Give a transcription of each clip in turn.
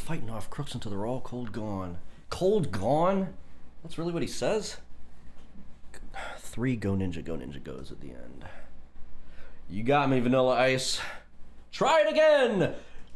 fighting off crooks until they're all cold gone. Cold gone? That's really what he says? 3 go ninja goes at the end. You got me, Vanilla Ice. Try it again!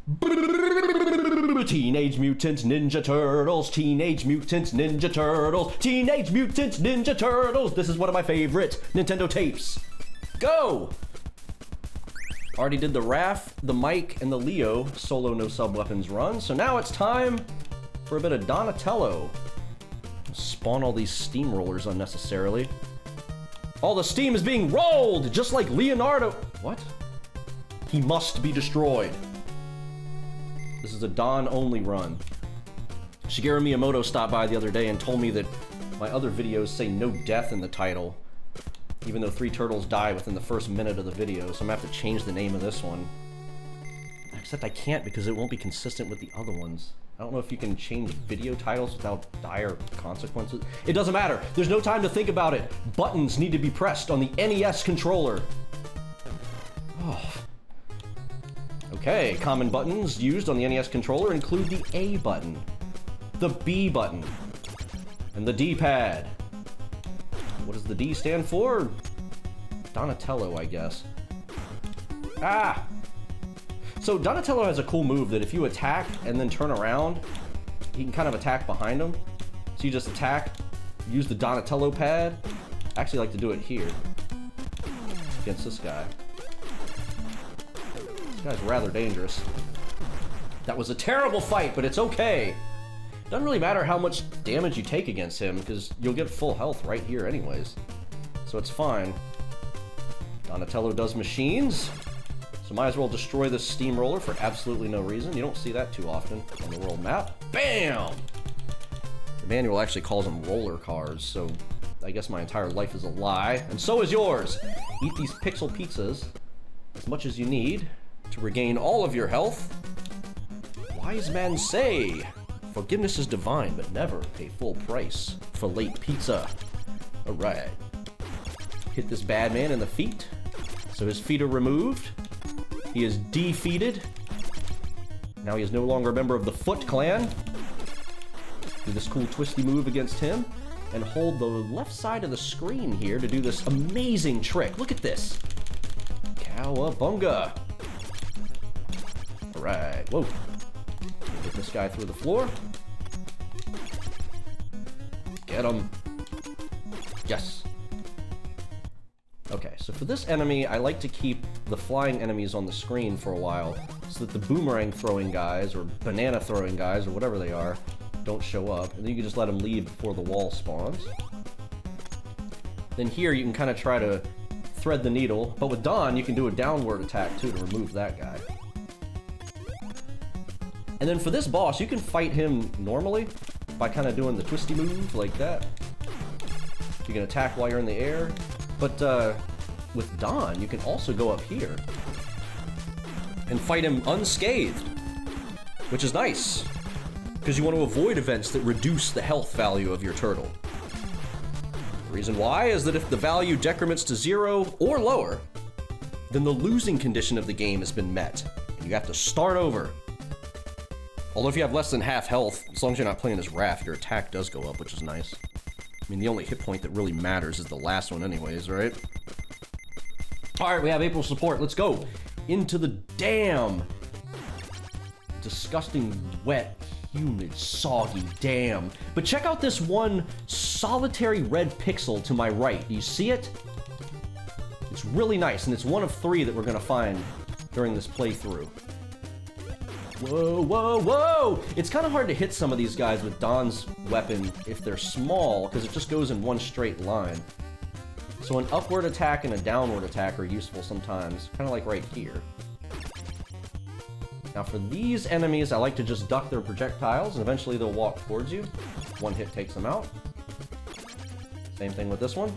Teenage Mutant Ninja Turtles, Teenage Mutant Ninja Turtles, Teenage Mutant Ninja Turtles. This is one of my favorite Nintendo tapes. Go! Already did the Raph, the Mike, and the Leo solo no sub-weapons run, so now it's time for a bit of Donatello. Spawn all these steamrollers unnecessarily. All the steam is being rolled, just like Leonardo. What? He must be destroyed. This is a Don-only run. Shigeru Miyamoto stopped by the other day and told me that my other videos say no death in the title, even though 3 turtles die within the first minute of the video, so I'm gonna have to change the name of this one. Except I can't because it won't be consistent with the other ones. I don't know if you can change video titles without dire consequences. It doesn't matter. There's no time to think about it. Buttons need to be pressed on the NES controller. Oh. Okay, common buttons used on the NES controller include the A button, the B button, and the D-pad. What does the D stand for? Donatello, I guess. Ah! So Donatello has a cool move that if you attack and then turn around, you can kind of attack behind him. So you just attack, use the Donatello pad. I actually like to do it here against this guy. This guy's rather dangerous. That was a terrible fight, but it's okay. Doesn't really matter how much damage you take against him, because you'll get full health right here anyways. So it's fine. Donatello does machines, so might as well destroy this steamroller for absolutely no reason. You don't see that too often on the world map. Bam! The manual actually calls them roller cars, so I guess my entire life is a lie. And so is yours! Eat these pixel pizzas as much as you need to regain all of your health. Wise men say, forgiveness is divine, but never pay full price for late pizza. Alright. Hit this bad man in the feet. So his feet are removed. He is defeated. Now he is no longer a member of the Foot Clan. Do this cool twisty move against him. And hold the left side of the screen here to do this amazing trick. Look at this. Cowabunga. Alright. Whoa. Get this guy through the floor. Get him. Yes. Okay, so for this enemy, I like to keep the flying enemies on the screen for a while so that the boomerang throwing guys or banana throwing guys or whatever they are don't show up. And then you can just let them leave before the wall spawns. Then here you can kind of try to thread the needle, but with Don you can do a downward attack too to remove that guy. And then for this boss, you can fight him normally by kind of doing the twisty move like that. You can attack while you're in the air, but with Don, you can also go up here and fight him unscathed, which is nice, because you want to avoid events that reduce the health value of your turtle. The reason why is that if the value decrements to 0 or lower, then the losing condition of the game has been met, and you have to start over. Although if you have less than half health, as long as you're not playing as Raph, your attack does go up, which is nice. I mean, the only hit point that really matters is the last one anyways, right? Alright, we have April support. Let's go into the damn disgusting, wet, humid, soggy dam. But check out this one solitary red pixel to my right. Do you see it? It's really nice, and it's one of 3 that we're gonna find during this playthrough. Whoa, whoa, whoa! It's kind of hard to hit some of these guys with Don's weapon if they're small, because it just goes in one straight line. So an upward attack and a downward attack are useful sometimes, kind of like right here. Now for these enemies, I like to just duck their projectiles, and eventually they'll walk towards you. One hit takes them out. Same thing with this one.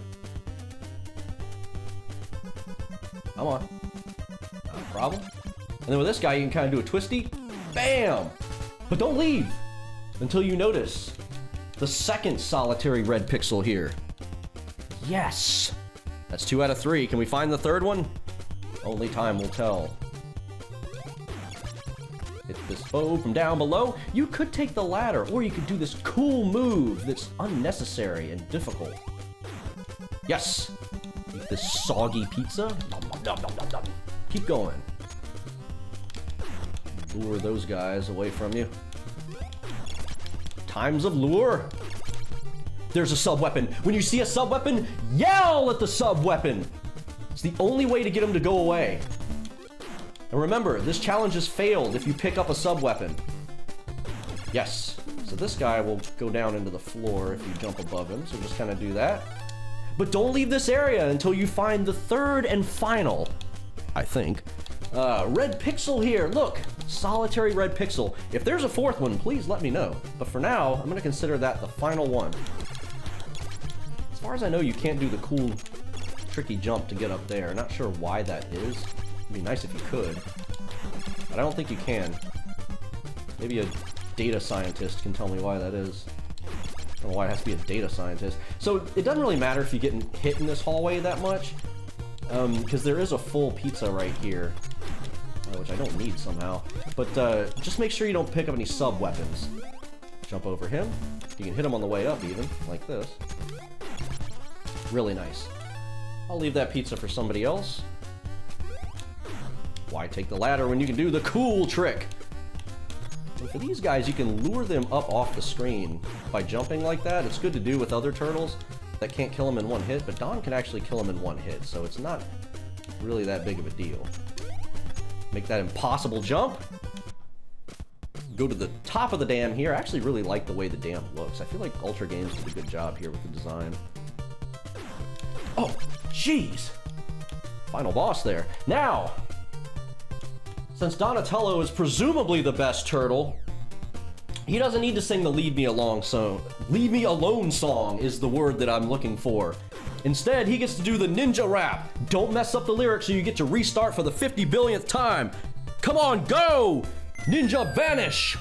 Come on. Not a problem. And then with this guy, you can kind of do a twisty. Bam! But don't leave until you notice the second solitary red pixel here. Yes! That's 2 out of 3. Can we find the third one? Only time will tell. Get this bow from down below. You could take the ladder, or you could do this cool move that's unnecessary and difficult. Yes! Eat this soggy pizza. Keep going. Lure those guys away from you. Times of lure. There's a sub-weapon. When you see a sub-weapon, yell at the sub-weapon. It's the only way to get them to go away. And remember, this challenge is failed if you pick up a sub-weapon. Yes. So this guy will go down into the floor if you jump above him, so just kind of do that. But don't leave this area until you find the third and final, I think, red pixel here. Look, solitary red pixel. If there's a fourth one, please let me know. But for now, I'm going to consider that the final one. As far as I know, you can't do the cool, tricky jump to get up there. Not sure why that is. It'd be nice if you could, but I don't think you can. Maybe a data scientist can tell me why that is. I don't know why it has to be a data scientist. So it doesn't really matter if you get hit in this hallway that much, because there is a full pizza right here, which I don't need somehow. But just make sure you don't pick up any sub-weapons. Jump over him. You can hit him on the way up even, like this. Really nice. I'll leave that pizza for somebody else. Why take the ladder when you can do the cool trick? And for these guys, you can lure them up off the screen by jumping like that. It's good to do with other turtles that can't kill them in one hit, but Don can actually kill them in one hit, so it's not really that big of a deal. Make that impossible jump. Go to the top of the dam here. I actually really like the way the dam looks. I feel like Ultra Games did a good job here with the design. Oh, jeez! Final boss there. Now, since Donatello is presumably the best turtle, he doesn't need to sing the Leave Me Alone song. Leave Me Alone song is the word that I'm looking for. Instead, he gets to do the ninja rap. Don't mess up the lyrics or you get to restart for the 50 billionth time. Come on, go! Ninja vanish!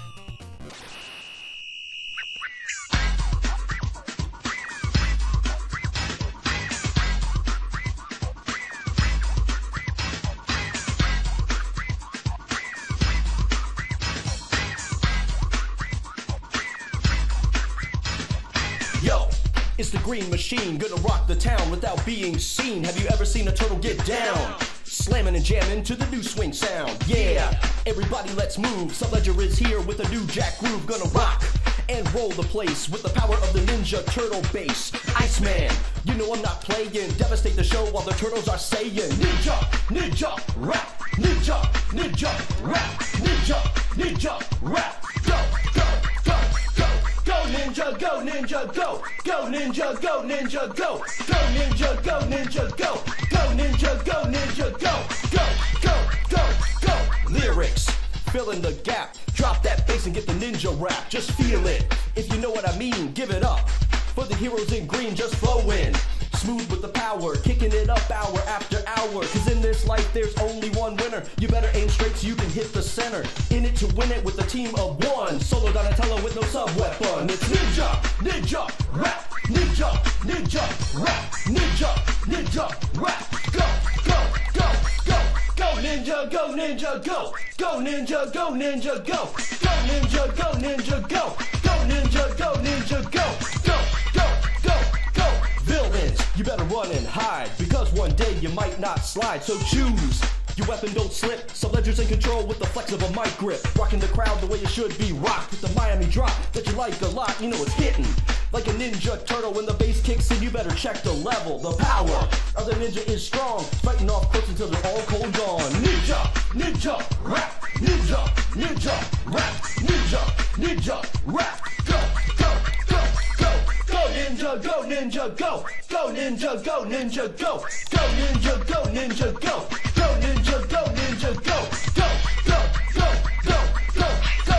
It's the green machine, gonna rock the town without being seen. Have you ever seen a turtle get down? Slamming and jamming to the new swing sound. Yeah, everybody let's move. Subledger is here with a new jack groove. Gonna rock and roll the place with the power of the Ninja Turtle bass. Iceman, you know I'm not playing. Devastate the show while the turtles are saying ninja, ninja, rap, ninja, ninja, rap, ninja, ninja, rap. Go, go, go, go. Go ninja, go ninja, go! Go ninja, go ninja, go! Go ninja, go ninja, go! Go ninja, go ninja, go! Go, go, go, go! Lyrics, fill in the gap. Drop that bass and get the ninja rap. Just feel it. If you know what I mean, give it up. For the heroes in green, just flow in. Smooth with the power, kicking it up hour after hour. Cause in this life there's only one winner. You better aim straight so you can hit the center. In it to win it with a team of one. Solo Donatello with no sub-weapon. It's ninja, ninja, rap, ninja, ninja, rap, ninja, ninja, rap. Go, go, go, go. Go ninja, go ninja, go. Go ninja, go ninja, go. Go ninja, go ninja, go. Go ninja, go ninja, go. Go, go, go, go. Villains, you better run and hide, because one day you might not slide, so choose. Your weapon don't slip, Subledger's in control with the flex of a mic grip. Rocking the crowd the way it should be rocked with the Miami drop that you like a lot, you know it's hitting. Like a ninja turtle when the bass kicks in, you better check the level. The power of the ninja is strong, fighting off crooks until they're all cold gone. Ninja, ninja, rap, ninja, ninja, rap, ninja, ninja, rap. Go, go, go, go. Go ninja, go ninja, go! Go ninja, go ninja, go! Go ninja, go ninja, go! Go ninja, go ninja, go! Go, go, go, go, go, go!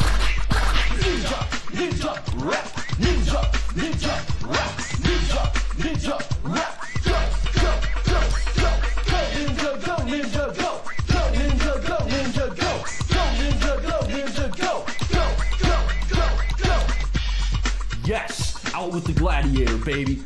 Ninja, ninja, rap! Ninja, ninja, rap! Ninja, ninja, rap! Go, go, go, go! Go ninja, go ninja, go! Go ninja, go ninja, go! Go ninja, go ninja, go! Go, go, go, go! Yes! Out with the gladiator, baby.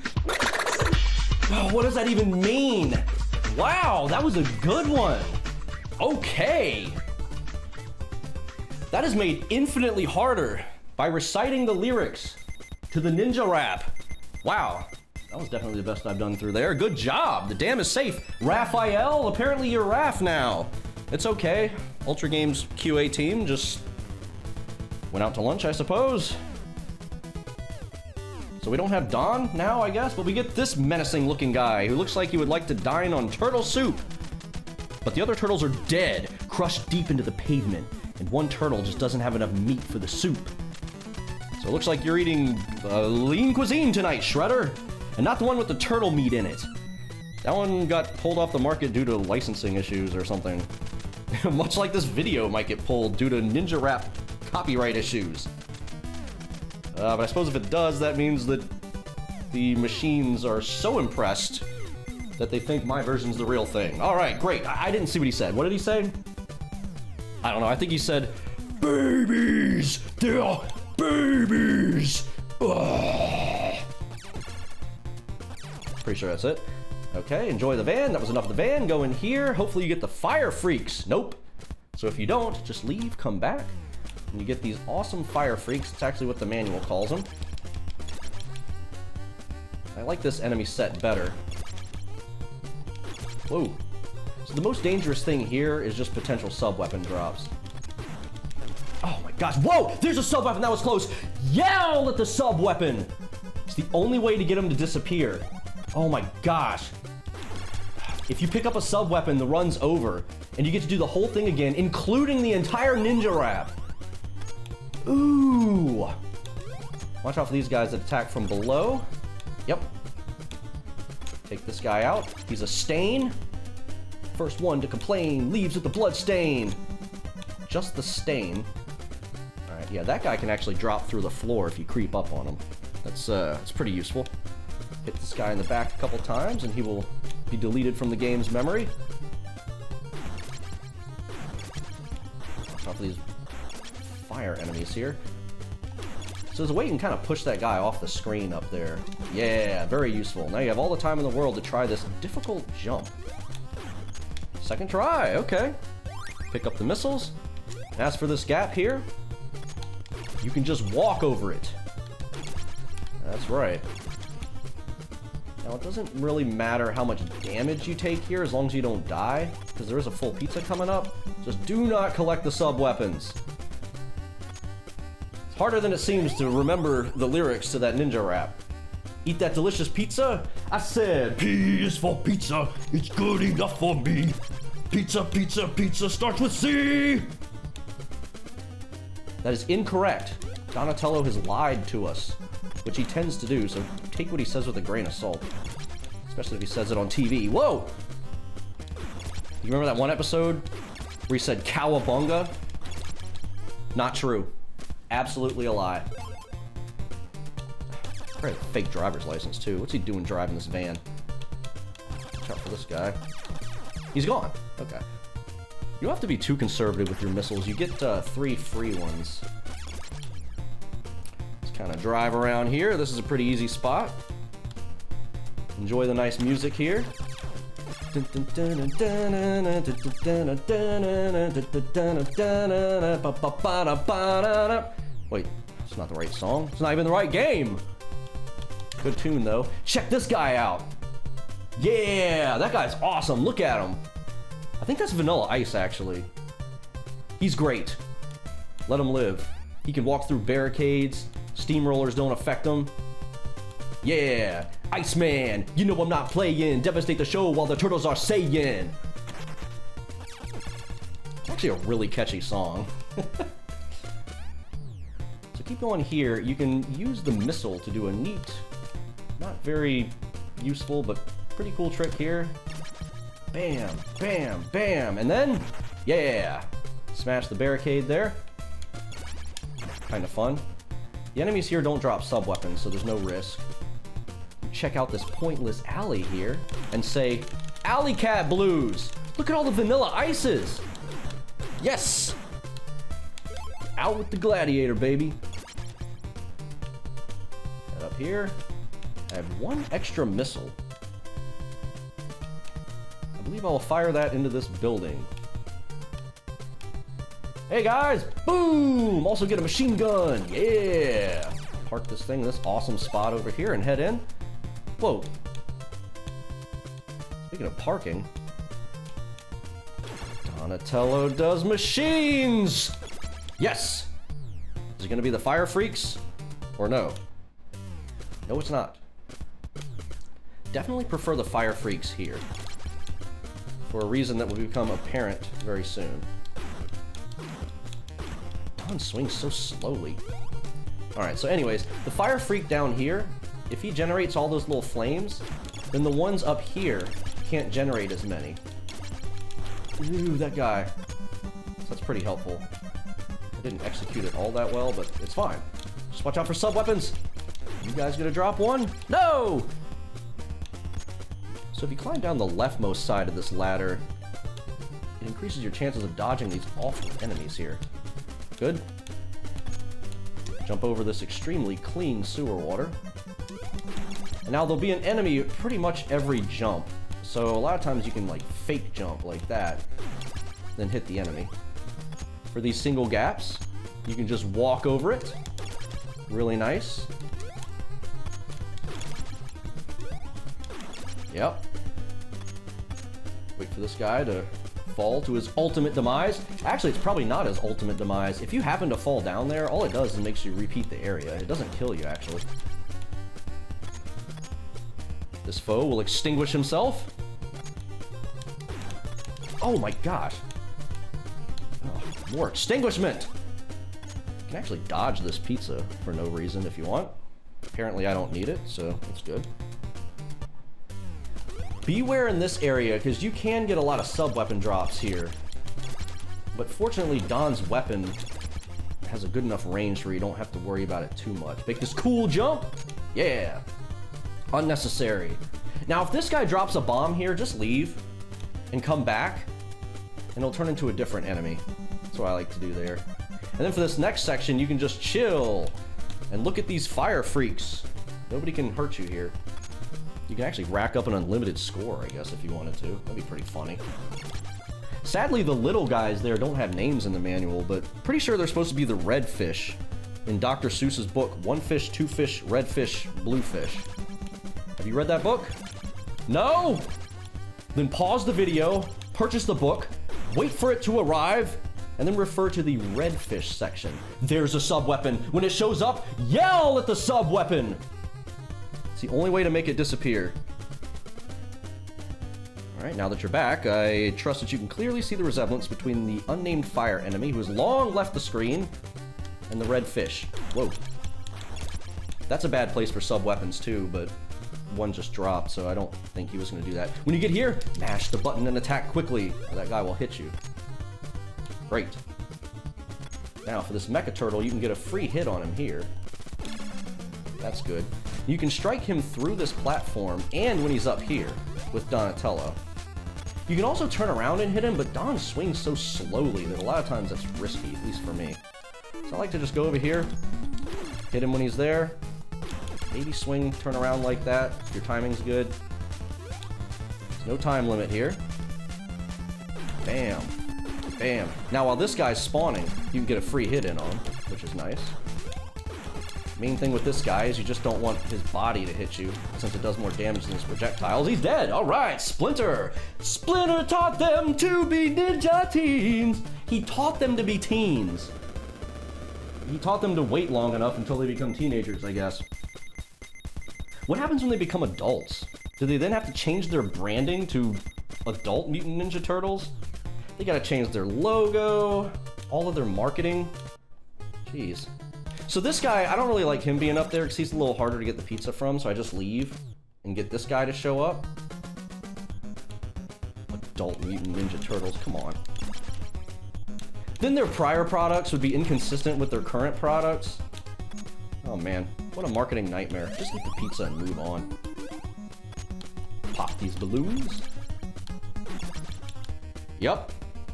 Oh, what does that even mean? Wow, that was a good one. Okay. That is made infinitely harder by reciting the lyrics to the ninja rap. Wow, that was definitely the best I've done through there. Good job, the dam is safe. Raphael, apparently you're Raph now. It's okay, Ultra Games QA team just went out to lunch, I suppose. So we don't have Don now, I guess, but we get this menacing looking guy who looks like he would like to dine on turtle soup. But the other turtles are dead, crushed deep into the pavement, and one turtle just doesn't have enough meat for the soup. So it looks like you're eating lean cuisine tonight, Shredder, and not the one with the turtle meat in it. That one got pulled off the market due to licensing issues or something. Much like this video might get pulled due to Ninja Rap copyright issues. But I suppose if it does, that means that the machines are so impressed that they think my version's the real thing. All right, great. I didn't see what he said. What did he say? I don't know. I think he said, babies! They're babies! Ugh. Pretty sure that's it. Okay, enjoy the van. That was enough of the van. Go in here. Hopefully you get the fire freaks. Nope. So if you don't, just leave, come back. And you get these awesome fire freaks. It's actually what the manual calls them. I like this enemy set better. Whoa. So the most dangerous thing here is just potential sub-weapon drops. Oh my gosh. Whoa! There's a sub-weapon. That was close. Yell at the sub-weapon! It's the only way to get him to disappear. Oh my gosh. If you pick up a sub-weapon, the run's over. And you get to do the whole thing again, including the entire ninja rap. Ooh! Watch out for these guys that attack from below. Yep. Take this guy out. He's a stain. First one to complain leaves with the blood stain. Just the stain. Alright, yeah, that guy can actually drop through the floor if you creep up on him. That's pretty useful. Hit this guy in the back a couple times and he will be deleted from the game's memory. Watch out for these fire enemies here. So there's a way you can kind of push that guy off the screen up there. Yeah, very useful. Now you have all the time in the world to try this difficult jump. Second try, okay. Pick up the missiles. As for this gap here, you can just walk over it. That's right. Now it doesn't really matter how much damage you take here as long as you don't die, because there is a full pizza coming up. Just do not collect the sub-weapons. It's harder than it seems to remember the lyrics to that ninja rap. Eat that delicious pizza? I said, P is for pizza, it's good enough for me. Pizza, pizza, pizza starts with C! That is incorrect. Donatello has lied to us, which he tends to do, so take what he says with a grain of salt. Especially if he says it on TV. Whoa! You remember that one episode where he said cowabunga? Not true. Absolutely a lie. Probably a fake driver's license, too. What's he doing driving this van? Watch out for this guy. He's gone. Okay. You don't have to be too conservative with your missiles. You get 3 free ones. Let's kind of drive around here. This is a pretty easy spot. Enjoy the nice music here. Wait, it's not the right song. It's not even the right game. Good tune, though. Check this guy out. Yeah, that guy's awesome. Look at him. I think that's Vanilla Ice, actually. He's great. Let him live. He can walk through barricades. Steamrollers don't affect him. Yeah, Iceman, you know I'm not playing. Devastate the show while the turtles are saying. Actually a really catchy song. So keep going here. You can use the missile to do a neat, not very useful, but pretty cool trick here. Bam, bam, bam, and then, yeah, smash the barricade there. Kind of fun. The enemies here don't drop sub-weapons, so there's no risk. Check out this pointless alley here and say, Alley Cat Blues! Look at all the Vanilla Ices! Yes! Out with the gladiator, baby. Head up here. I have 1 extra missile. I believe I'll fire that into this building. Hey guys, boom! Also get a machine gun, yeah! Park this thing in this awesome spot over here and head in. Whoa. Speaking of parking, Donatello does machines! Yes! Is it gonna be the Fire Freaks? Or no? No, it's not. Definitely prefer the Fire Freaks here. For a reason that will become apparent very soon. Don swings so slowly. Alright, so anyways, the Fire Freak down here, if he generates all those little flames, then the ones up here can't generate as many. Ooh, that guy. So that's pretty helpful. I didn't execute it all that well, but it's fine. Just watch out for Subweapons. You guys gonna drop one? No! So if you climb down the leftmost side of this ladder, it increases your chances of dodging these awful enemies here. Good. Jump over this extremely clean sewer water. And now there'll be an enemy at pretty much every jump. So a lot of times you can like fake jump like that, then hit the enemy. For these single gaps, you can just walk over it. Really nice. Yep. Wait for this guy to fall to his ultimate demise. Actually, it's probably not his ultimate demise. If you happen to fall down there, all it does is makes you repeat the area. It doesn't kill you, actually. This foe will extinguish himself. Oh my gosh. Oh, more extinguishment! You can actually dodge this pizza for no reason if you want. Apparently I don't need it, so that's good. Beware in this area, because you can get a lot of sub-weapon drops here. But fortunately, Don's weapon has a good enough range where you don't have to worry about it too much. Make this cool jump! Yeah! Unnecessary. Now, if this guy drops a bomb here, just leave and come back, and it'll turn into a different enemy. That's what I like to do there. And then for this next section, you can just chill and look at these Fire Freaks. Nobody can hurt you here. You can actually rack up an unlimited score, I guess, if you wanted to. That'd be pretty funny. Sadly, the little guys there don't have names in the manual, but pretty sure they're supposed to be the red fish in Dr. Seuss's book, One Fish, Two Fish, Red Fish, Blue Fish. Have you read that book? No? Then pause the video, purchase the book, wait for it to arrive, and then refer to the red fish section. There's a sub-weapon. When it shows up, yell at the sub-weapon! It's the only way to make it disappear. Alright, now that you're back, I trust that you can clearly see the resemblance between the unnamed fire enemy who has long left the screen and the red fish. Whoa. That's a bad place for sub-weapons too, but one just dropped, so I don't think he was going to do that. When you get here, mash the button and attack quickly, or that guy will hit you. Great. Now, for this Mecha Turtle, you can get a free hit on him here. That's good. You can strike him through this platform and when he's up here with Donatello. You can also turn around and hit him, but Don swings so slowly that a lot of times that's risky, at least for me. So I like to just go over here, hit him when he's there, maybe swing, turn around like that if your timing's good. There's no time limit here. Bam. Bam. Now while this guy's spawning, you can get a free hit in on him, which is nice. Main thing with this guy is you just don't want his body to hit you, since it does more damage than his projectiles. He's dead! Alright, Splinter! Splinter taught them to be ninja teens! He taught them to be teens. He taught them to wait long enough until they become teenagers, I guess. What happens when they become adults? Do they then have to change their branding to adult Mutant Ninja Turtles? They gotta change their logo, all of their marketing. Jeez. So this guy, I don't really like him being up there because he's a little harder to get the pizza from, so I just leave and get this guy to show up. Adult Mutant Ninja Turtles, come on. Then their prior products would be inconsistent with their current products. Oh man, what a marketing nightmare. Just eat the pizza and move on. Pop these balloons. Yup.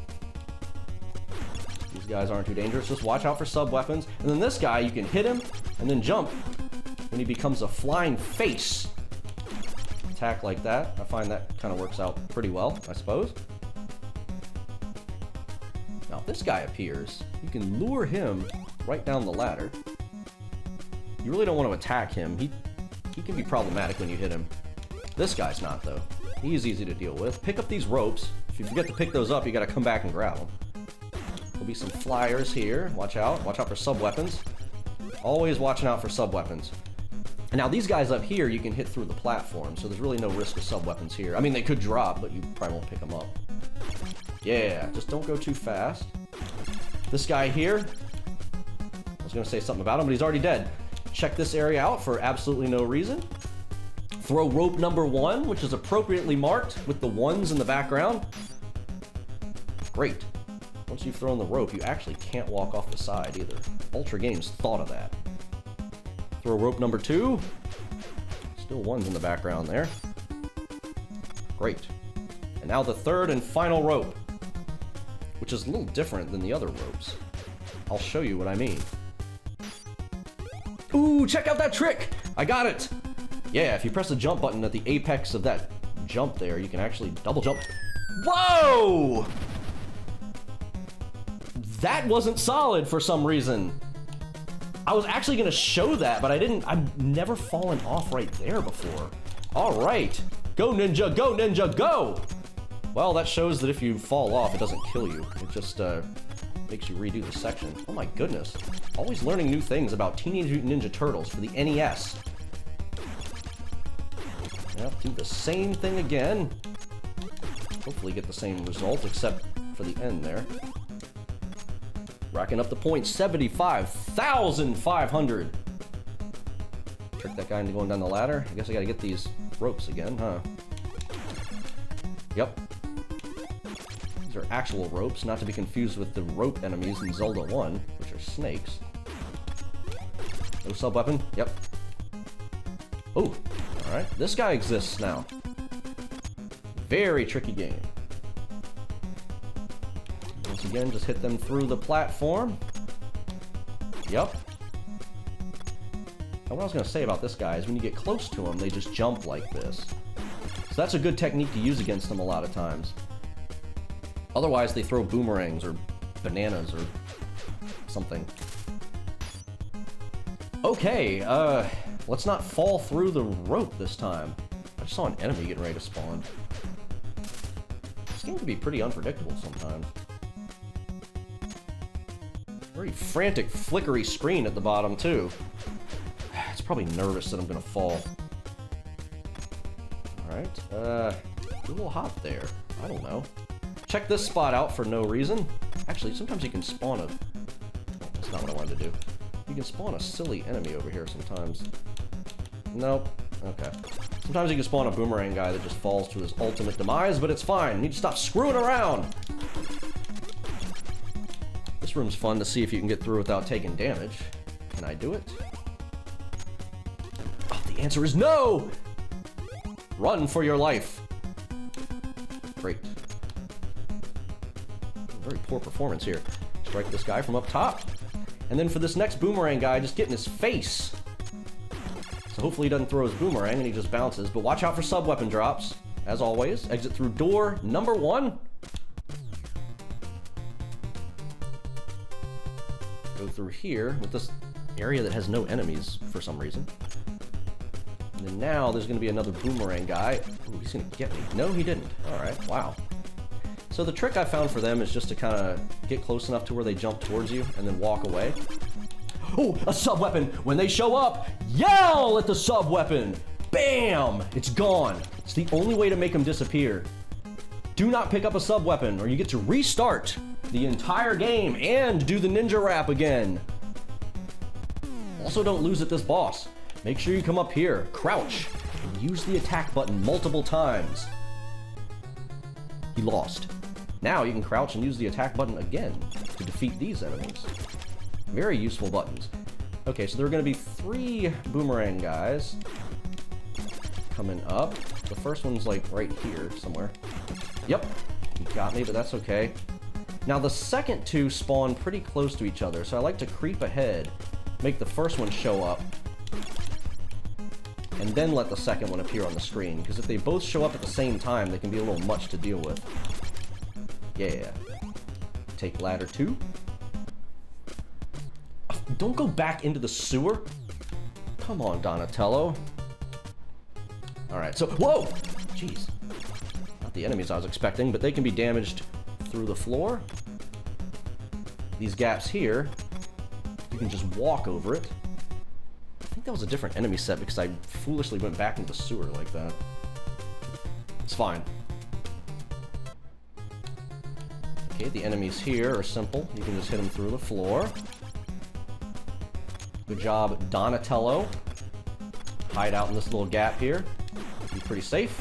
These guys aren't too dangerous. Just watch out for sub-weapons. And then this guy, you can hit him and then jump when he becomes a flying face. Attack like that. I find that kind of works out pretty well, I suppose. Now if this guy appears, you can lure him right down the ladder. You really don't want to attack him. He can be problematic when you hit him. This guy's not, though. He's easy to deal with. Pick up these ropes. If you forget to pick those up, you gotta come back and grab them. There'll be some flyers here. Watch out. Watch out for sub-weapons. Always watching out for sub-weapons. And now these guys up here, you can hit through the platform, so there's really no risk of sub-weapons here. I mean, they could drop, but you probably won't pick them up. Yeah, just don't go too fast. This guy here, I was gonna say something about him, but he's already dead. Check this area out for absolutely no reason. Throw rope number 1, which is appropriately marked with the 1s in the background. Great. Once you've thrown the rope, you actually can't walk off the side either. Ultra Games thought of that. Throw rope number 2. Still 1s in the background there. Great. And now the 3rd and final rope, which is a little different than the other ropes. I'll show you what I mean. Ooh, check out that trick! I got it! Yeah, if you press the jump button at the apex of that jump there, you can actually double jump. Whoa! That wasn't solid for some reason. I was actually gonna show that, but I've never fallen off right there before. All right, go ninja, go ninja, go! Well, that shows that if you fall off, it doesn't kill you. It just makes you redo the section. Oh my goodness. Always learning new things about Teenage Mutant Ninja Turtles for the NES. Yep, do the same thing again. Hopefully get the same result, except for the end there. Racking up the points, 75,500. Trick that guy into going down the ladder. I guess I gotta get these ropes again, huh? Yep. These are actual ropes, not to be confused with the rope enemies in Zelda 1, which are snakes. No sub-weapon? Yep. Oh, alright. This guy exists now. Very tricky game. Once again, just hit them through the platform. Yep. And what I was going to say about this guy is when you get close to him, they just jump like this. So that's a good technique to use against them a lot of times. Otherwise, they throw boomerangs or bananas or something. Okay, let's not fall through the rope this time. I just saw an enemy getting ready to spawn. This game can be pretty unpredictable sometimes. Very frantic, flickery screen at the bottom, too. It's probably nervous that I'm gonna fall. Alright, a little hot there. I don't know. Check this spot out for no reason. Actually, sometimes you can spawn a... That's not what I wanted to do. You can spawn a silly enemy over here sometimes. Nope. Okay. Sometimes you can spawn a boomerang guy that just falls to his ultimate demise, but it's fine. You need to stop screwing around! This room's fun to see if you can get through without taking damage. Can I do it? Oh, the answer is no! Run for your life. Great. Very poor performance here. Strike this guy from up top. And then for this next boomerang guy, just get in his face. So hopefully he doesn't throw his boomerang and he just bounces. But watch out for sub-weapon drops. As always, exit through door number 1. Go through here with this area that has no enemies for some reason. And then now there's going to be another boomerang guy. Ooh, he's going to get me. No, he didn't. All right, wow. So the trick I found for them is just to kind of get close enough to where they jump towards you and then walk away. Oh, a sub-weapon! When they show up, yell at the sub-weapon! Bam! It's gone. It's the only way to make them disappear. Do not pick up a sub-weapon or you get to restart the entire game and do the ninja rap again. Also, don't lose at this boss. Make sure you come up here, crouch, and use the attack button multiple times. He lost. Now you can crouch and use the attack button again to defeat these enemies. Very useful buttons. Okay, so there are going to be 3 boomerang guys coming up. The first one's like right here somewhere. Yep, he got me, but that's okay. Now the second 2 spawn pretty close to each other, so I like to creep ahead, make the first one show up, and then let the second one appear on the screen, because if they both show up at the same time, they can be a little much to deal with. Yeah. take ladder 2. Oh, don't go back into the sewer. Come on, Donatello. Alright, so, whoa! Jeez. Not the enemies I was expecting, but they can be damaged through the floor. These gaps here, you can just walk over it. I think that was a different enemy set because I foolishly went back into the sewer like that. It's fine. Okay, the enemies here are simple. You can just hit them through the floor. Good job, Donatello. Hide out in this little gap here. Be pretty safe.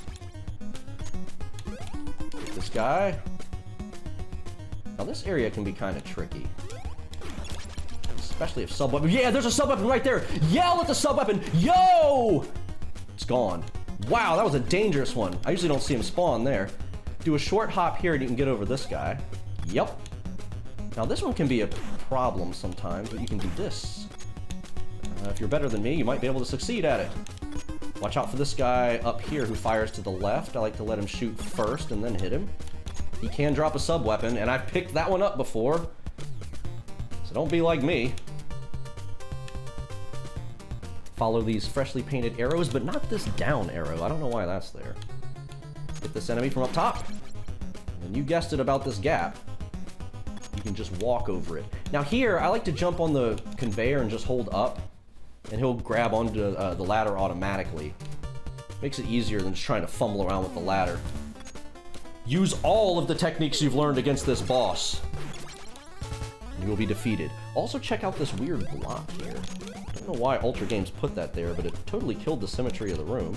Get this guy. Now this area can be kind of tricky. Especially if sub-weapon... Yeah, there's a sub-weapon right there! Yell at the sub-weapon! Yo! It's gone. Wow, that was a dangerous one. I usually don't see him spawn there. Do a short hop here and you can get over this guy. Yep. Now this one can be a problem sometimes, but you can do this. If you're better than me, you might be able to succeed at it. Watch out for this guy up here who fires to the left. I like to let him shoot first and then hit him. He can drop a sub-weapon, and I've picked that one up before. So don't be like me. Follow these freshly painted arrows, but not this down arrow. I don't know why that's there. Hit this enemy from up top. And you guessed it about this gap. You can just walk over it. Now here, I like to jump on the conveyor and just hold up. And he'll grab onto the ladder automatically. Makes it easier than just trying to fumble around with the ladder. Use all of the techniques you've learned against this boss. And you will be defeated. Also check out this weird block here. I don't know why Ultra Games put that there, but it totally killed the symmetry of the room.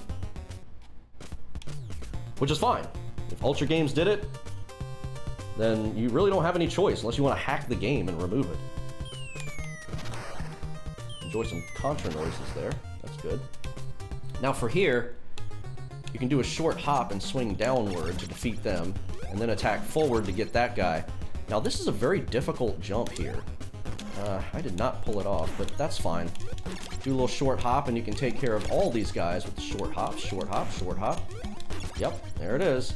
Which is fine. If Ultra Games did it, then you really don't have any choice unless you want to hack the game and remove it. Enjoy some contra noises there. That's good. Now for here, you can do a short hop and swing downward to defeat them, and then attack forward to get that guy. Now this is a very difficult jump here. I did not pull it off, but that's fine. Do a little short hop and you can take care of all these guys with the short hop, short hop, short hop. Yep, there it is.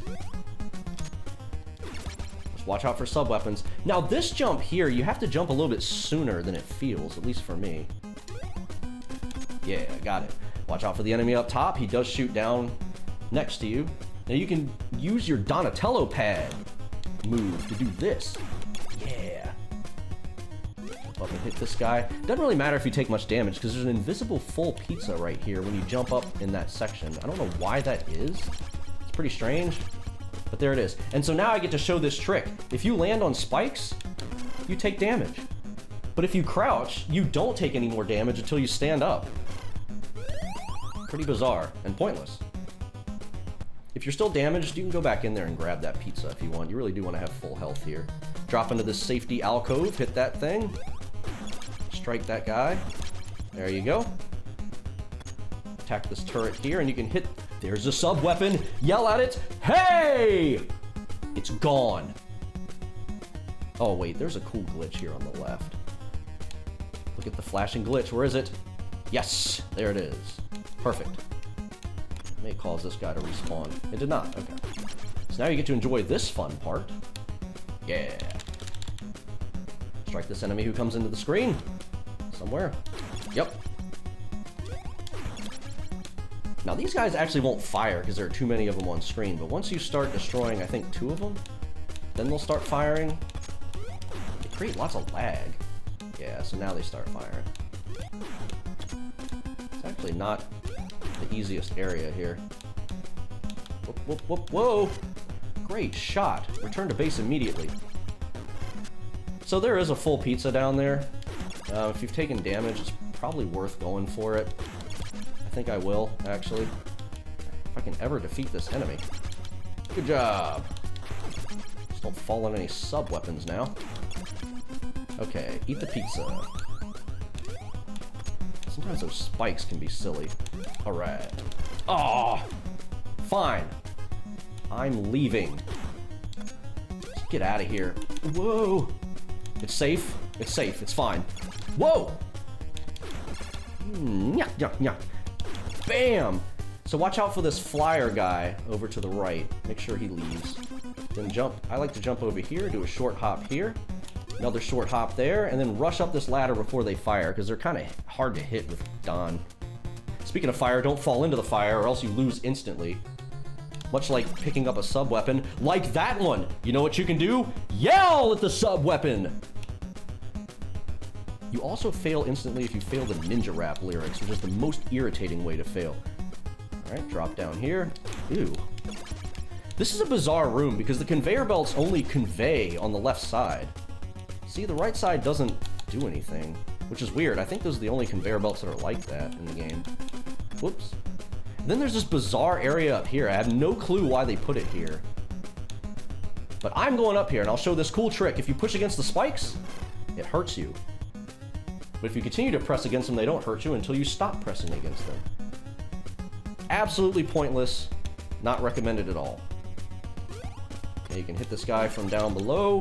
Just watch out for sub-weapons. Now this jump here, you have to jump a little bit sooner than it feels, at least for me. Yeah, got it. Watch out for the enemy up top. He does shoot down next to you. Now you can use your Donatello pad move to do this. Yeah. Jump up and hit this guy. Doesn't really matter if you take much damage because there's an invisible full pizza right here when you jump up in that section. I don't know why that is. It's pretty strange, but there it is. And so now I get to show this trick. If you land on spikes, you take damage. But if you crouch, you don't take any more damage until you stand up. Pretty bizarre and pointless. If you're still damaged, you can go back in there and grab that pizza if you want. You really do want to have full health here. Drop into this safety alcove, hit that thing. Strike that guy. There you go. Attack this turret here and you can hit... There's a sub-weapon. Yell at it. Hey! It's gone. Oh wait, there's a cool glitch here on the left. Look at the flashing glitch. Where is it? Yes, there it is. Perfect. May cause this guy to respawn. It did not. Okay. So now you get to enjoy this fun part. Yeah. Strike this enemy who comes into the screen. Somewhere. Yep. Now these guys actually won't fire because there are too many of them on screen, but once you start destroying, I think, 2 of them, then they'll start firing. They create lots of lag. Yeah, so now they start firing. It's actually not the easiest area here. Whoop, whoop, whoop, whoa! Great shot. Return to base immediately. So there is a full pizza down there. If you've taken damage, it's probably worth going for it. I think I will, actually. If I can ever defeat this enemy. Good job. Just don't fall on any sub-weapons now. Okay, eat the pizza. Sometimes those spikes can be silly. Alright. Oh! Fine. I'm leaving. Just get out of here. Whoa! It's safe. It's safe. It's fine. Whoa! Nyah, nyah, nyah. Bam! So watch out for this flyer guy over to the right. Make sure he leaves. Then jump. I like to jump over here, do a short hop here, another short hop there, and then rush up this ladder before they fire, because they're kind of hard to hit with Don. Speaking of fire, don't fall into the fire or else you lose instantly. Much like picking up a sub-weapon, like that one. You know what you can do? Yell at the sub-weapon! You also fail instantly if you fail the ninja rap lyrics, which is the most irritating way to fail. Alright, drop down here. Ew. This is a bizarre room because the conveyor belts only convey on the left side. See, the right side doesn't do anything, which is weird. I think those are the only conveyor belts that are like that in the game. Whoops. And then there's this bizarre area up here. I have no clue why they put it here. But I'm going up here, and I'll show this cool trick. If you push against the spikes, it hurts you. But if you continue to press against them, they don't hurt you until you stop pressing against them. Absolutely pointless. Not recommended at all. Okay, you can hit this guy from down below.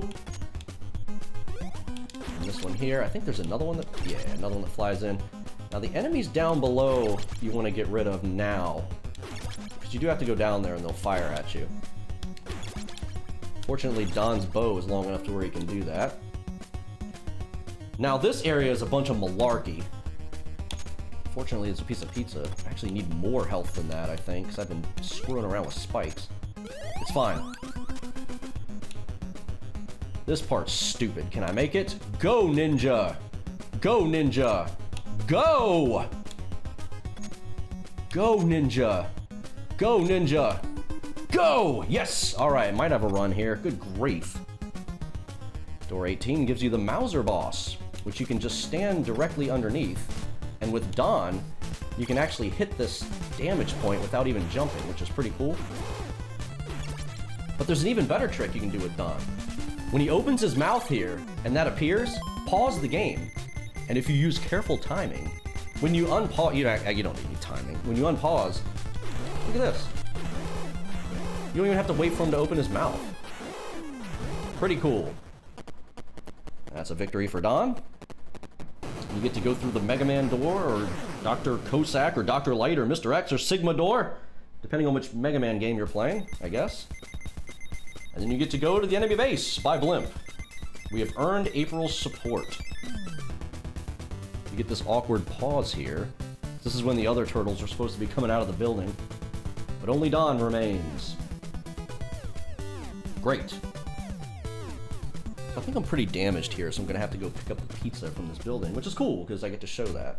And this one here. I think there's another one that... Yeah, another one that flies in. Now, the enemies down below you want to get rid of now. Because you do have to go down there and they'll fire at you. Fortunately, Don's bow is long enough to where he can do that. Now, this area is a bunch of malarkey. Fortunately, it's a piece of pizza. I actually need more health than that, I think, because I've been screwing around with spikes. It's fine. This part's stupid. Can I make it? Go, ninja! Go, ninja! Go! Go, ninja! Go, ninja! Go! Yes! Alright, might have a run here. Good grief. Door 18 gives you the Mauser boss, which you can just stand directly underneath. And with Don, you can actually hit this damage point without even jumping, which is pretty cool. But there's an even better trick you can do with Don. When he opens his mouth here, and that appears, pause the game. And if you use careful timing, when you unpause, you don't need any timing. When you unpause, look at this. You don't even have to wait for him to open his mouth. Pretty cool. That's a victory for Don. You get to go through the Mega Man door, or Dr. Cossack, or Dr. Light, or Mr. X, or Sigma door, depending on which Mega Man game you're playing, I guess. And then you get to go to the enemy base by Blimp. We have earned April's support. You get this awkward pause here. This is when the other turtles are supposed to be coming out of the building. But only Don remains. Great. I think I'm pretty damaged here, so I'm gonna have to go pick up the pizza from this building, which is cool, because I get to show that.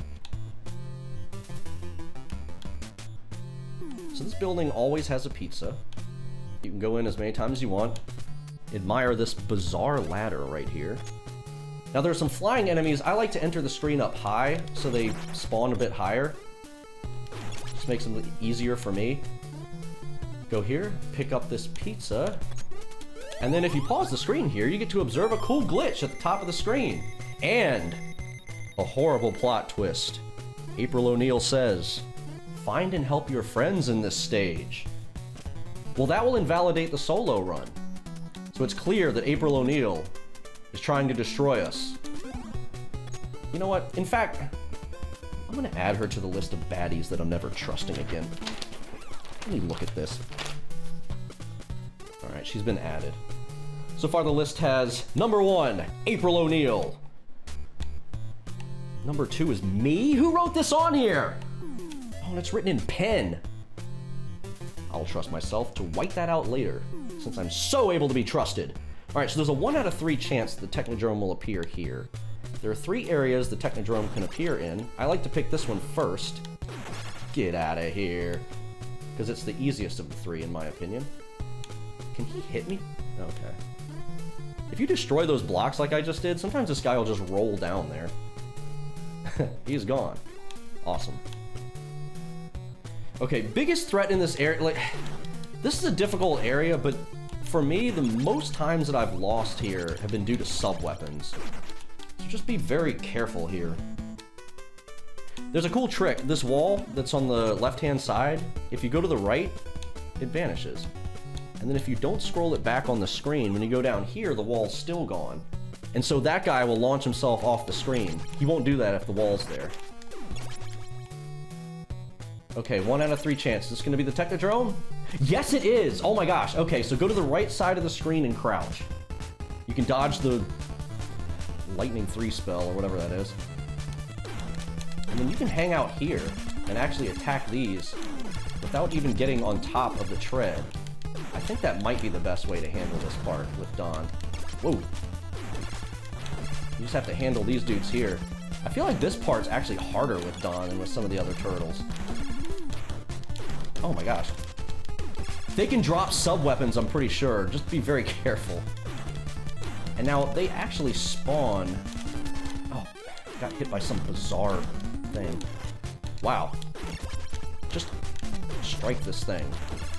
So this building always has a pizza. You can go in as many times as you want. Admire this bizarre ladder right here. Now there are some flying enemies. I like to enter the screen up high, so they spawn a bit higher. Just makes them easier for me. Go here, pick up this pizza. And then if you pause the screen here, you get to observe a cool glitch at the top of the screen. And a horrible plot twist. April O'Neil says, "Find and help your friends in this stage." Well, that will invalidate the solo run. So it's clear that April O'Neil is trying to destroy us. You know what? In fact, I'm gonna add her to the list of baddies that I'm never trusting again. Let me look at this. Alright, she's been added. So far the list has number 1, April O'Neil. Number 2 is me? Who wrote this on here? Oh, and it's written in pen. I'll trust myself to white that out later, since I'm so able to be trusted. Alright, so there's a 1 out of 3 chance that the Technodrome will appear here. There are 3 areas the Technodrome can appear in. I like to pick this one first. Get out of here. Because it's the easiest of the 3, in my opinion. Can he hit me? Okay. If you destroy those blocks like I just did, sometimes this guy will just roll down there. He's gone. Awesome. Okay, biggest threat in this area, like, this is a difficult area, but for me, the most times that I've lost here have been due to sub-weapons. So just be very careful here. There's a cool trick. This wall that's on the left-hand side, if you go to the right, it vanishes. And then if you don't scroll it back on the screen, when you go down here, the wall's still gone. And so that guy will launch himself off the screen. He won't do that if the wall's there. Okay, 1 out of 3 chance. Is this gonna be the Technodrome? Yes, it is! Oh my gosh. Okay, so go to the right side of the screen and crouch. You can dodge the Lightning 3 spell, or whatever that is. And then you can hang out here and actually attack these without even getting on top of the tread. I think that might be the best way to handle this part with Don. Whoa. You just have to handle these dudes here. I feel like this part's actually harder with Don than with some of the other turtles. Oh my gosh. They can drop sub-weapons, I'm pretty sure. Just be very careful. And now, they actually spawn... Oh, got hit by some bizarre thing. Wow. Just strike this thing.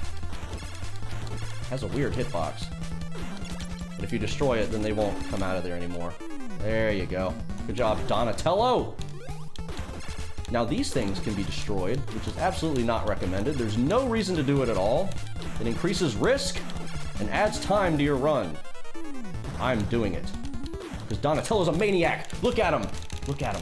Has a weird hitbox. But if you destroy it, then they won't come out of there anymore. There you go. Good job, Donatello! Now these things can be destroyed, which is absolutely not recommended. There's no reason to do it at all. It increases risk and adds time to your run. I'm doing it. Because Donatello's a maniac! Look at him! Look at him.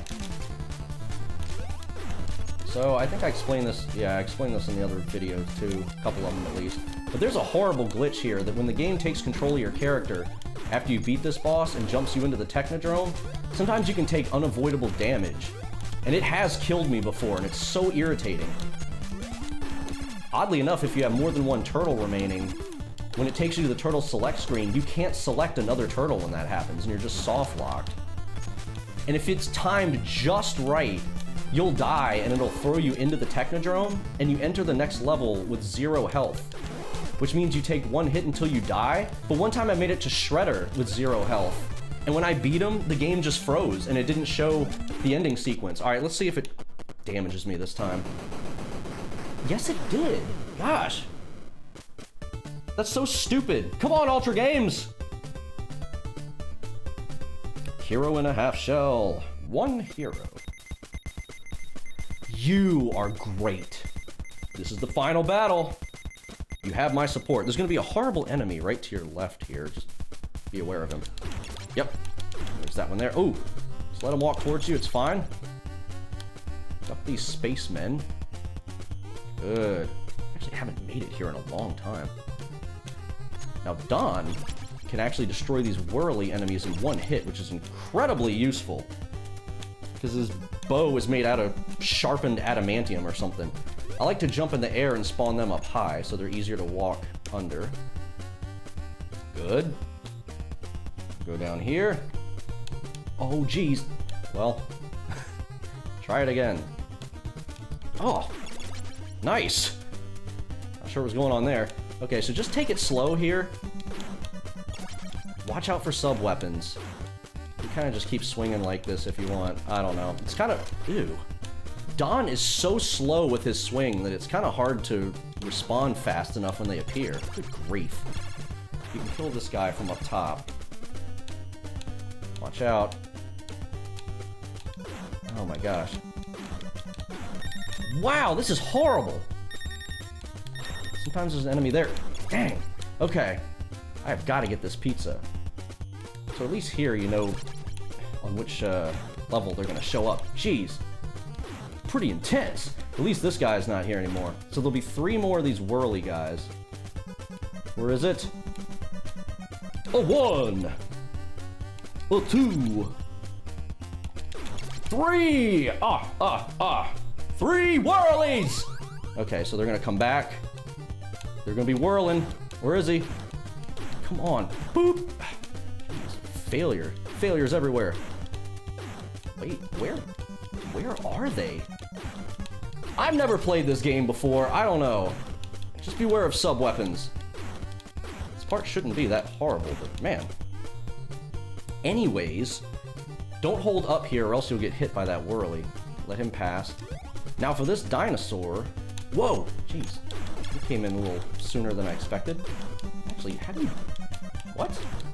So, I think I explained this, yeah, I explained this in the other videos too, a couple of them at least. But there's a horrible glitch here that when the game takes control of your character, after you beat this boss and jumps you into the Technodrome, sometimes you can take unavoidable damage. And it has killed me before, and it's so irritating. Oddly enough, if you have more than one turtle remaining, when it takes you to the turtle select screen, you can't select another turtle when that happens, and you're just soft-locked. And if it's timed just right, you'll die, and it'll throw you into the Technodrome, and you enter the next level with 0 health. Which means you take 1 hit until you die, but one time I made it to Shredder with 0 health. And when I beat him, the game just froze, and it didn't show the ending sequence. Alright, let's see if it damages me this time. Yes, it did! Gosh! That's so stupid! Come on, Ultra Games! Hero and a half shell. 1 hero. You are great. This is the final battle. You have my support. There's gonna be a horrible enemy right to your left here. Just be aware of him. Yep. There's that one there. Oh! Just let him walk towards you. It's fine. Up these spacemen. Good. Actually, haven't made it here in a long time. Now, Don can actually destroy these whirly enemies in 1 hit, which is incredibly useful. Because his bow is made out of sharpened adamantium or something. I like to jump in the air and spawn them up high, so they're easier to walk under. Good. Go down here. Oh, geez. Well, try it again. Oh, nice. Not sure what's going on there. Okay, so just take it slow here. Watch out for sub-weapons. You kind of just keep swinging like this if you want. I don't know. It's kind of... Ew. Don is so slow with his swing that it's kind of hard to respond fast enough when they appear. Good grief. You can kill this guy from up top. Watch out. Oh my gosh. Wow, this is horrible! Sometimes there's an enemy there. Dang! Okay. I have got to get this pizza. So at least here you know on which level they're going to show up. Jeez. Pretty intense. At least this guy's not here anymore. So there'll be 3 more of these whirly guys. Where is it? A 1! A 2! 3! 3 whirlies! Okay, so they're gonna come back. They're gonna be whirling. Where is he? Come on. Boop! Failure. Failures everywhere. Wait, where are they? I've never played this game before. I don't know. Just beware of sub-weapons. This part shouldn't be that horrible, but man. Anyways, don't hold up here or else you'll get hit by that whirly. Let him pass. Now for this dinosaur... Whoa! Jeez. He came in a little sooner than I expected. Actually, how do you... What?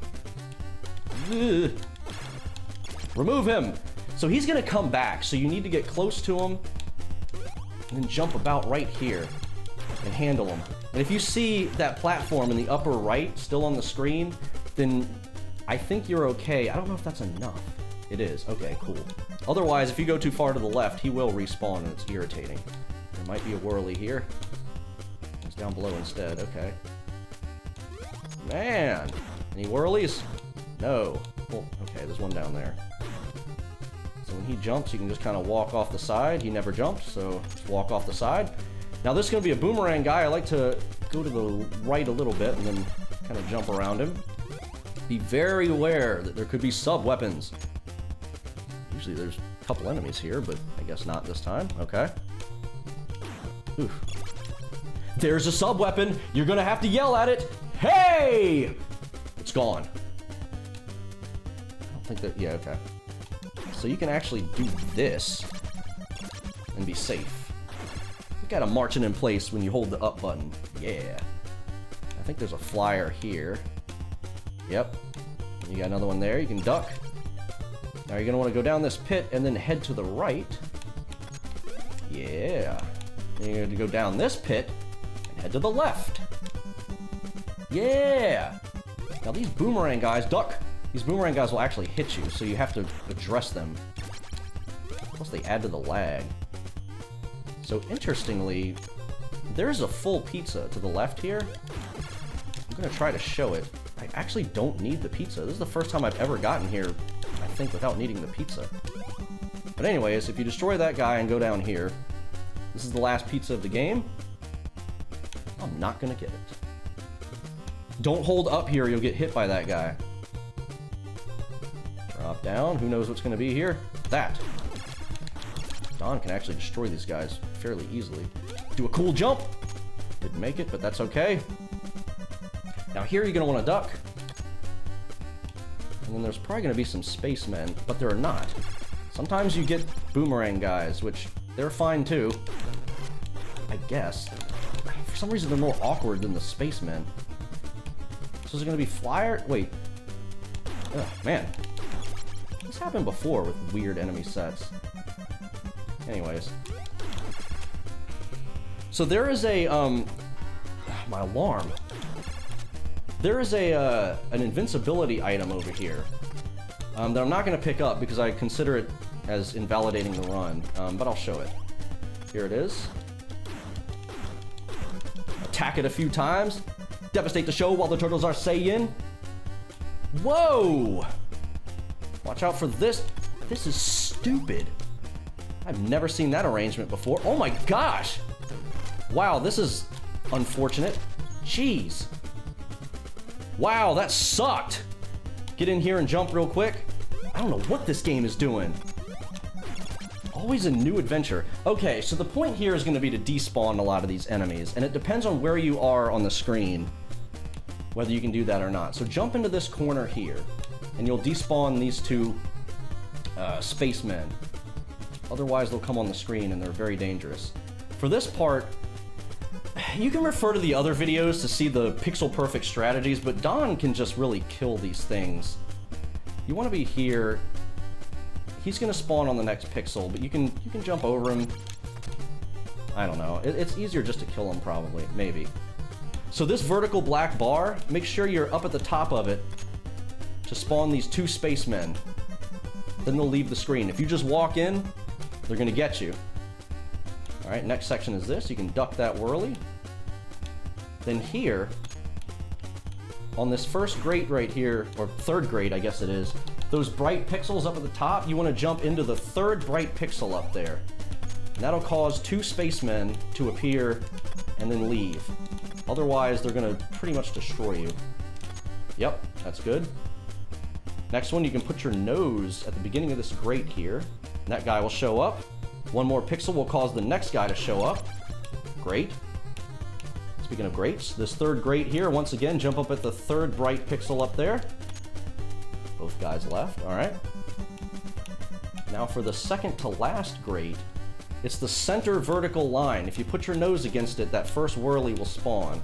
Ugh. Remove him! So he's gonna come back, so you need to get close to him and then jump about right here and handle him. And if you see that platform in the upper right still on the screen, then I think you're okay. I don't know if that's enough. It is. Okay, cool. Otherwise, if you go too far to the left, he will respawn and it's irritating. There might be a whirly here. It's down below instead, okay. Man! Any whirlies? No. Well, okay, there's one down there. So when he jumps, you can just kind of walk off the side. He never jumps, so just walk off the side. Now this is going to be a boomerang guy. I like to go to the right a little bit and then kind of jump around him. Be very aware that there could be sub-weapons. Usually there's a couple enemies here, but I guess not this time. Okay. Oof. There's a sub-weapon. You're going to have to yell at it. Hey! It's gone. I don't think that... Yeah, okay. So you can actually do this and be safe. You gotta march it in place when you hold the up button. Yeah. I think there's a flyer here. Yep. You got another one there. You can duck. Now you're gonna want to go down this pit and then head to the right. Yeah. Then you're gonna go down this pit and head to the left. Yeah. Now these boomerang guys, duck. These boomerang guys will actually hit you, so you have to address them. Plus they add to the lag. So interestingly, there's a full pizza to the left here. I'm gonna try to show it. I actually don't need the pizza. This is the first time I've ever gotten here, I think, without needing the pizza. But anyways, if you destroy that guy and go down here, this is the last pizza of the game. I'm not gonna get it. Don't hold up here, you'll get hit by that guy. Drop down. Who knows what's going to be here? That. Don can actually destroy these guys fairly easily. Do a cool jump. Didn't make it, but that's okay. Now here you're going to want to duck. And then there's probably going to be some spacemen, but there are not. Sometimes you get boomerang guys, which they're fine too. I guess. For some reason they're more awkward than the spacemen. So is it going to be flyer? Wait. Ugh, man. This happened before with weird enemy sets. Anyways. So there is a, my alarm. There is a, an invincibility item over here that I'm not going to pick up because I consider it as invalidating the run, but I'll show it. Here it is. Attack it a few times. Devastate the show while the turtles are saying. Whoa! Watch out for this. This is stupid. I've never seen that arrangement before. Oh my gosh! Wow, this is unfortunate. Jeez. Wow, that sucked. Get in here and jump real quick. I don't know what this game is doing. Always a new adventure. Okay, so the point here is going to be to despawn a lot of these enemies, and it depends on where you are on the screen, whether you can do that or not. So jump into this corner here, and you'll despawn these two spacemen. Otherwise, they'll come on the screen, and they're very dangerous. For this part, you can refer to the other videos to see the pixel-perfect strategies, but Don can just really kill these things. You want to be here. He's going to spawn on the next pixel, but you can jump over him. I don't know. It's easier just to kill him, probably. Maybe. So this vertical black bar, make sure you're up at the top of it to spawn these two spacemen. Then they'll leave the screen. If you just walk in, they're going to get you. Alright, next section is this. You can duck that whirly. Then here, on this first grate right here, or third grate, I guess it is, those bright pixels up at the top, you want to jump into the third bright pixel up there. And that'll cause two spacemen to appear and then leave. Otherwise, they're going to pretty much destroy you. Yep, that's good. Next one, you can put your nose at the beginning of this grate here. And that guy will show up. One more pixel will cause the next guy to show up. Great. Speaking of grates, this third grate here, once again, jump up at the third bright pixel up there. Both guys left, alright. Now for the second to last grate, it's the center vertical line. If you put your nose against it, that first whirly will spawn.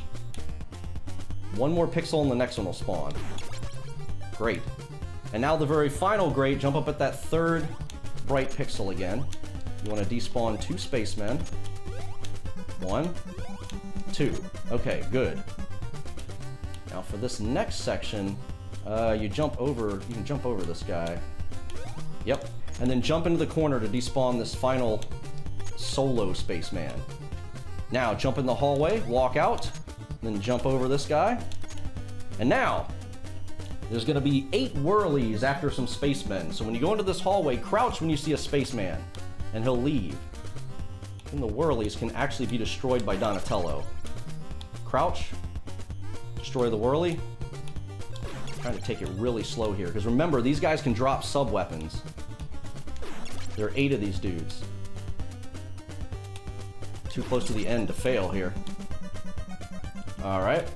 One more pixel and the next one will spawn. Great. And now the very final grate, jump up at that third bright pixel again. You want to despawn two spacemen. 1, 2. Okay, good. Now for this next section, you can jump over this guy. Yep. And then jump into the corner to despawn this final solo spaceman. Now, jump in the hallway, walk out, then jump over this guy. And now, there's gonna be 8 whirlies after some spacemen. So when you go into this hallway, crouch when you see a spaceman, and he'll leave. And the whirlies can actually be destroyed by Donatello. Crouch, destroy the whirly. I'm trying to take it really slow here, because remember, these guys can drop sub-weapons. There are 8 of these dudes. Too close to the end to fail here. Alright.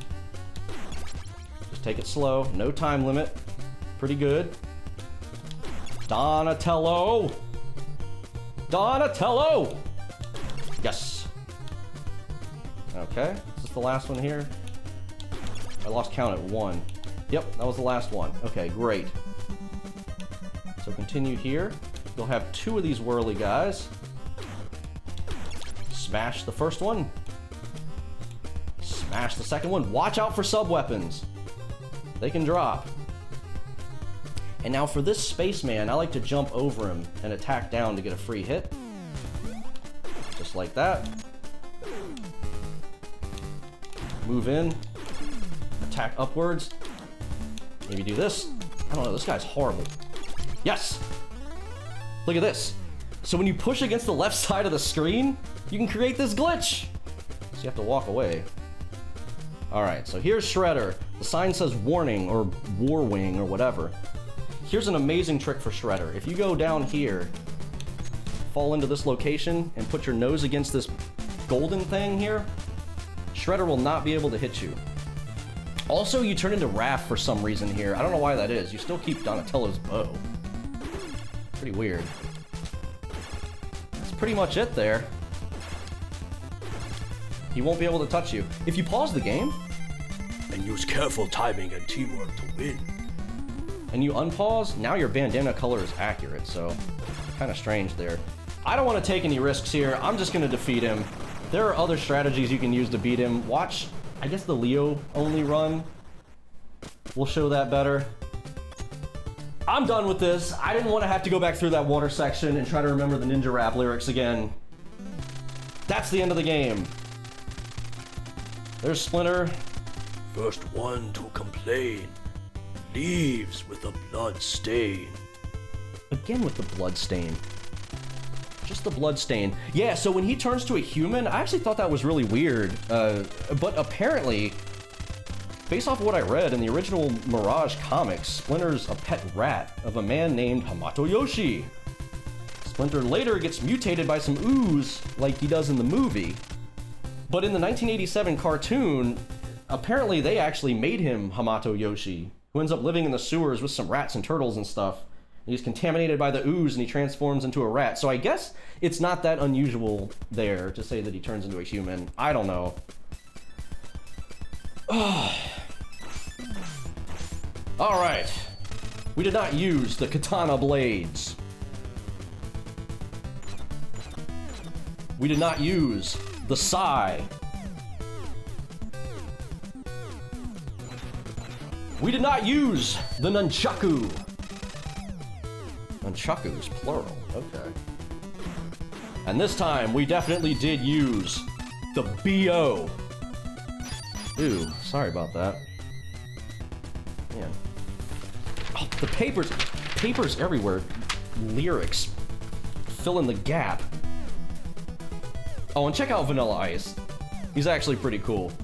Just take it slow. No time limit. Pretty good. Donatello! Donatello! Yes. Okay. Is this the last one here? I lost count at 1. Yep, that was the last one. Okay, great. So continue here. You'll have 2 of these whirly guys. Smash the first one. Smash the second one. Watch out for sub-weapons. They can drop. And now for this spaceman, I like to jump over him and attack down to get a free hit. Just like that. Move in. Attack upwards. Maybe do this. I don't know, this guy's horrible. Yes! Look at this. So when you push against the left side of the screen, you can create this glitch. So you have to walk away. Alright, so here's Shredder. The sign says warning or war wing or whatever. Here's an amazing trick for Shredder. If you go down here, fall into this location, and put your nose against this golden thing here, Shredder will not be able to hit you. Also, you turn into Raph for some reason here. I don't know why that is. You still keep Donatello's bow. Pretty weird. That's pretty much it there. He won't be able to touch you. If you pause the game, and use careful timing and teamwork to win, and you unpause, now your bandana color is accurate, so kind of strange there. I don't want to take any risks here. I'm just going to defeat him. There are other strategies you can use to beat him. Watch, I guess the Leo only run will show that better. I'm done with this. I didn't want to have to go back through that water section and try to remember the Ninja Rap lyrics again. That's the end of the game. There's Splinter. First one to complain leaves with a blood stain. Again with the blood stain. Just the blood stain. Yeah, so when he turns to a human, I actually thought that was really weird. But apparently, based off of what I read in the original Mirage comics, Splinter's a pet rat of a man named Hamato Yoshi. Splinter later gets mutated by some ooze like he does in the movie. But in the 1987 cartoon, apparently they actually made him Hamato Yoshi, who ends up living in the sewers with some rats and turtles and stuff. He's contaminated by the ooze and he transforms into a rat. So I guess it's not that unusual there to say that he turns into a human. I don't know. Alright. We did not use the katana blades. We did not use the sai. We did not use the nunchaku. Nunchakus, plural, okay. And this time, we definitely did use the BO. Ooh, sorry about that. Man. Oh, the papers everywhere. Lyrics. Fill in the gap. Oh, and check out Vanilla Ice. He's actually pretty cool.